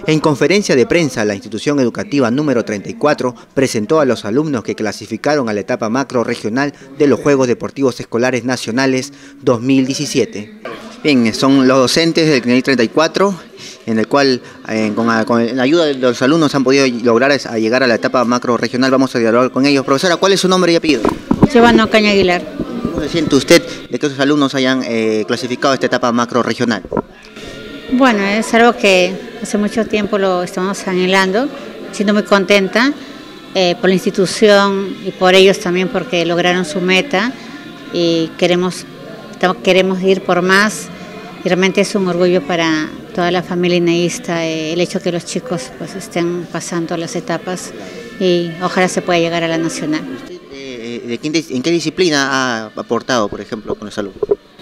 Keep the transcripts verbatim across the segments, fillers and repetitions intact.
En conferencia de prensa, la institución educativa número treinta y cuatro presentó a los alumnos que clasificaron a la etapa macro regional de los Juegos Deportivos Escolares Nacionales dos mil diecisiete. Bien, son los docentes del C N E I treinta y cuatro, en el cual eh, con, con la ayuda de los alumnos han podido lograr a llegar a la etapa macro regional. Vamos a dialogar con ellos. Profesora, ¿cuál es su nombre y apellido? Giovanna Caña Aguilar. ¿Cómo se siente usted de que esos alumnos hayan eh, clasificado a esta etapa macro regional? Bueno, es algo que hace mucho tiempo lo estamos anhelando, siendo muy contenta eh, por la institución y por ellos también porque lograron su meta y queremos, queremos ir por más y realmente es un orgullo para toda la familia ineísta eh, el hecho que los chicos pues estén pasando las etapas y ojalá se pueda llegar a la nacional. ¿Usted, eh, de qué, ¿En qué disciplina ha aportado, por ejemplo, con los alumnos?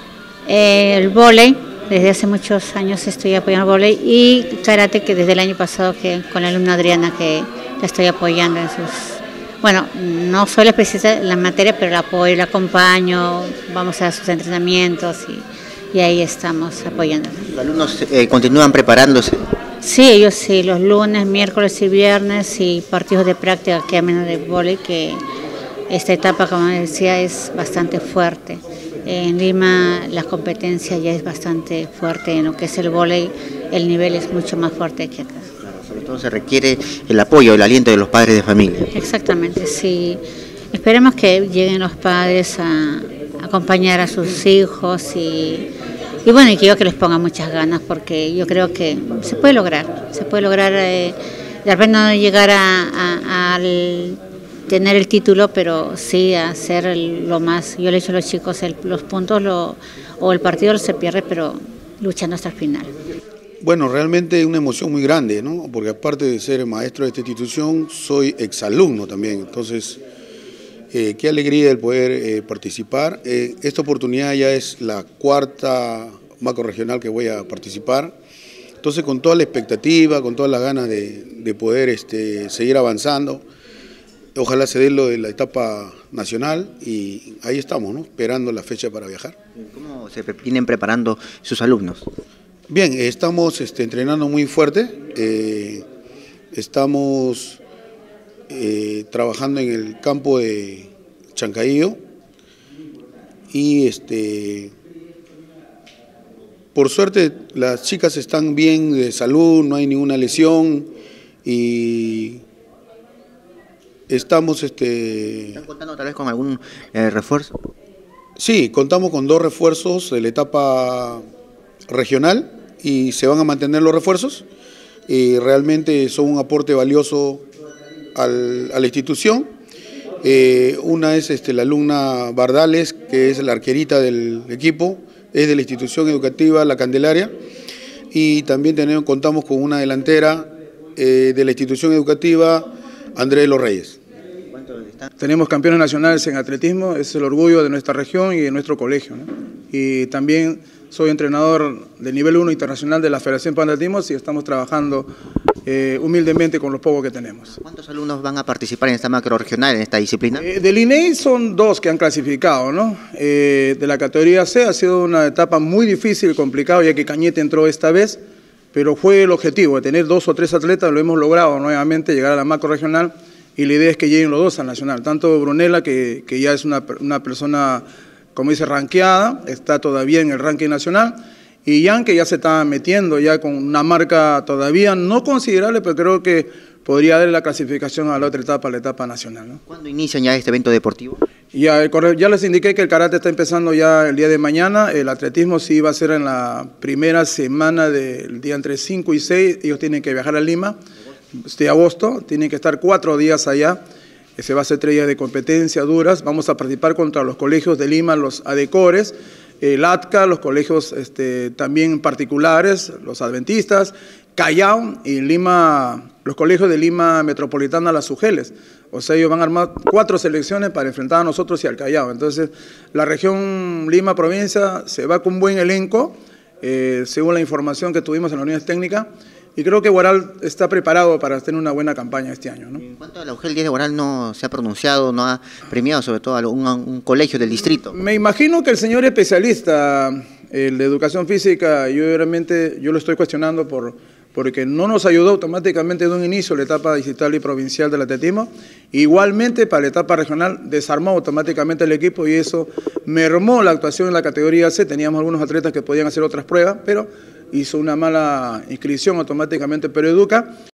Eh, el vóley. Desde hace muchos años estoy apoyando el vóley y karate, que desde el año pasado que con la alumna Adriana que la estoy apoyando en sus... Bueno, no soy la especialista en la materia, pero la apoyo, la acompaño, vamos a sus entrenamientos y, y ahí estamos apoyando. ¿Los alumnos eh, continúan preparándose? Sí, ellos sí, los lunes, miércoles y viernes y partidos de práctica que menos de vóley, que esta etapa, como decía, es bastante fuerte. En Lima la competencia ya es bastante fuerte, en lo que es el vóley el nivel es mucho más fuerte que acá. Claro, sobre todo se requiere el apoyo, el aliento de los padres de familia. Exactamente, sí. Esperemos que lleguen los padres a acompañar a sus hijos y, y bueno, y que yo que les ponga muchas ganas porque yo creo que se puede lograr, se puede lograr, eh, de repente no llegar a, a, al... tener el título, pero sí hacer el, lo más. Yo le he dicho a los chicos, el, los puntos lo, o el partido se pierde, pero luchando hasta el final. Bueno, realmente una emoción muy grande, ¿no? Porque aparte de ser maestro de esta institución, soy exalumno también. Entonces, eh, qué alegría el poder eh, participar. Eh, esta oportunidad ya es la cuarta macrorregional que voy a participar. Entonces, con toda la expectativa, con todas las ganas de, de poder este, seguir avanzando. Ojalá se dé lo de la etapa nacional y ahí estamos, ¿no? Esperando la fecha para viajar. ¿Cómo se vienen preparando sus alumnos? Bien, estamos este, entrenando muy fuerte, eh, estamos eh, trabajando en el campo de Chancaillo y este, por suerte las chicas están bien de salud, no hay ninguna lesión y estamos... Este... ¿Están contando tal vez con algún eh, refuerzo? Sí, contamos con dos refuerzos de la etapa regional y se van a mantener los refuerzos y realmente son un aporte valioso al, a la institución. Eh, una es este, la alumna Bardales, que es la arquerita del equipo, es de la institución educativa La Candelaria y también tenemos, contamos con una delantera eh, de la institución educativa Andrés de los Reyes. Tenemos campeones nacionales en atletismo, es el orgullo de nuestra región y de nuestro colegio, ¿no? Y también soy entrenador de nivel uno internacional de la Federación para Atletismo y estamos trabajando eh, humildemente con los pocos que tenemos. ¿Cuántos alumnos van a participar en esta macro regional, en esta disciplina? Eh, del I N E I son dos que han clasificado, ¿no? Eh, de la categoría C ha sido una etapa muy difícil y complicada, ya que Cañete entró esta vez, pero fue el objetivo de tener dos o tres atletas, lo hemos logrado nuevamente, llegar a la macro regional. Y la idea es que lleguen los dos al nacional, tanto Brunella, que, que ya es una, una persona, como dice, ranqueada, está todavía en el ranking nacional, y Jan, que ya se está metiendo ya con una marca todavía no considerable, pero creo que podría darle la clasificación a la otra etapa, a la etapa nacional, ¿no? ¿Cuándo inician ya este evento deportivo? Ya, ya les indiqué que el karate está empezando ya el día de mañana, el atletismo sí va a ser en la primera semana del día entre cinco y seis, ellos tienen que viajar a Lima, de agosto, tienen que estar cuatro días allá, se va a hacer tres días de competencia duras, vamos a participar contra los colegios de Lima, los ADECORES, el A T C A, los colegios este, también particulares, los adventistas, Callao y Lima, los colegios de Lima Metropolitana, las UGELES. O sea, ellos van a armar cuatro selecciones para enfrentar a nosotros y al Callao. Entonces, la región Lima provincia se va con buen elenco, eh, según la información que tuvimos en la unidad técnica. Y creo que Huaral está preparado para tener una buena campaña este año, ¿no? En cuanto a la U G E L diez de Huaral, no se ha pronunciado, no ha premiado sobre todo a un, un colegio del distrito. Me imagino que el señor especialista, el de educación física, yo realmente yo lo estoy cuestionando por, porque no nos ayudó automáticamente de un inicio la etapa digital y provincial del atletismo. Igualmente, para la etapa regional, desarmó automáticamente el equipo y eso mermó la actuación en la categoría C. Teníamos algunos atletas que podían hacer otras pruebas, pero hizo una mala inscripción automáticamente Peroeduca.